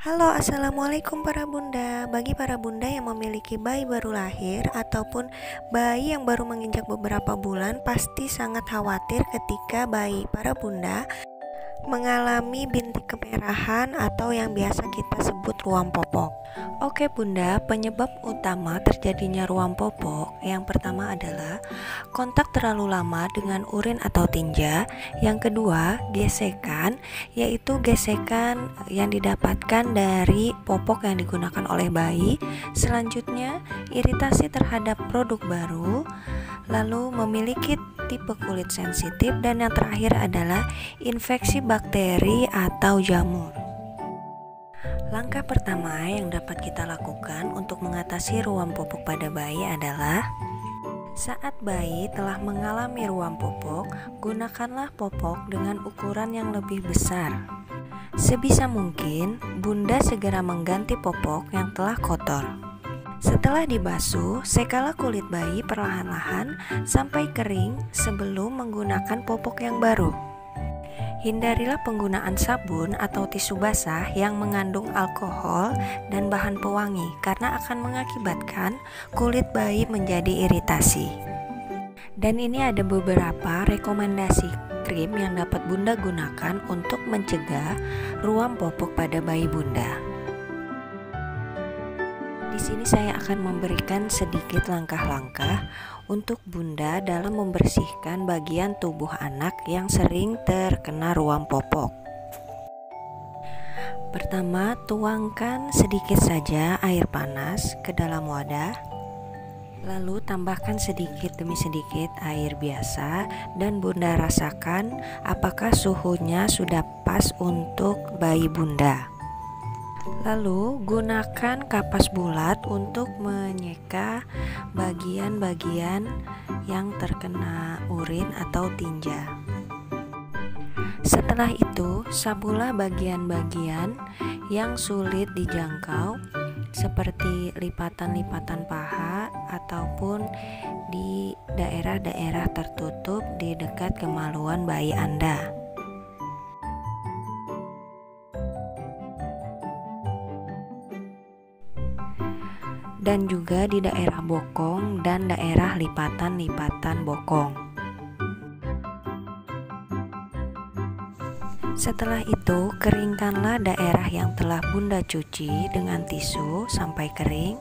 Halo, assalamualaikum para bunda. Bagi para bunda yang memiliki bayi baru lahir ataupun bayi yang baru menginjak beberapa bulan, pasti sangat khawatir ketika bayi para bunda mengalami bintik kemerahan atau yang biasa kita sebut ruam popok. Oke bunda, penyebab utama terjadinya ruam popok yang pertama adalah kontak terlalu lama dengan urin atau tinja. Yang kedua, gesekan, yaitu gesekan yang didapatkan dari popok yang digunakan oleh bayi. Selanjutnya, iritasi terhadap produk baru, lalu memiliki tipe kulit sensitif, dan yang terakhir adalah infeksi bakteri atau jamur. Langkah pertama yang dapat kita lakukan untuk mengatasi ruam popok pada bayi adalah saat bayi telah mengalami ruam popok, gunakanlah popok dengan ukuran yang lebih besar. Sebisa mungkin, bunda segera mengganti popok yang telah kotor. Setelah dibasuh, sekalah kulit bayi perlahan-lahan sampai kering sebelum menggunakan popok yang baru. Hindarilah penggunaan sabun atau tisu basah yang mengandung alkohol dan bahan pewangi karena akan mengakibatkan kulit bayi menjadi iritasi. Dan ini ada beberapa rekomendasi krim yang dapat bunda gunakan untuk mencegah ruam popok pada bayi bunda. Di sini saya akan memberikan sedikit langkah-langkah untuk bunda dalam membersihkan bagian tubuh anak yang sering terkena ruam popok. Pertama, tuangkan sedikit saja air panas ke dalam wadah. Lalu tambahkan sedikit demi sedikit air biasa dan bunda rasakan apakah suhunya sudah pas untuk bayi bunda. Lalu gunakan kapas bulat untuk menyeka bagian-bagian yang terkena urin atau tinja. Setelah itu, sabulah bagian-bagian yang sulit dijangkau seperti lipatan-lipatan paha ataupun di daerah-daerah tertutup di dekat kemaluan bayi Anda. Dan juga di daerah bokong dan daerah lipatan-lipatan bokong. Setelah itu, keringkanlah daerah yang telah bunda cuci dengan tisu sampai kering.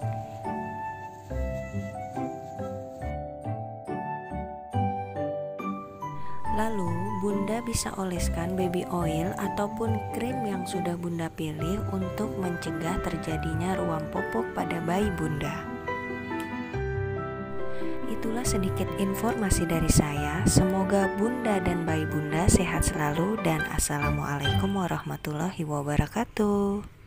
Lalu, bunda bisa oleskan baby oil ataupun krim yang sudah bunda pilih untuk mencegah terjadinya ruam popok pada bayi bunda. Itulah sedikit informasi dari saya. Semoga bunda dan bayi bunda sehat selalu dan assalamualaikum warahmatullahi wabarakatuh.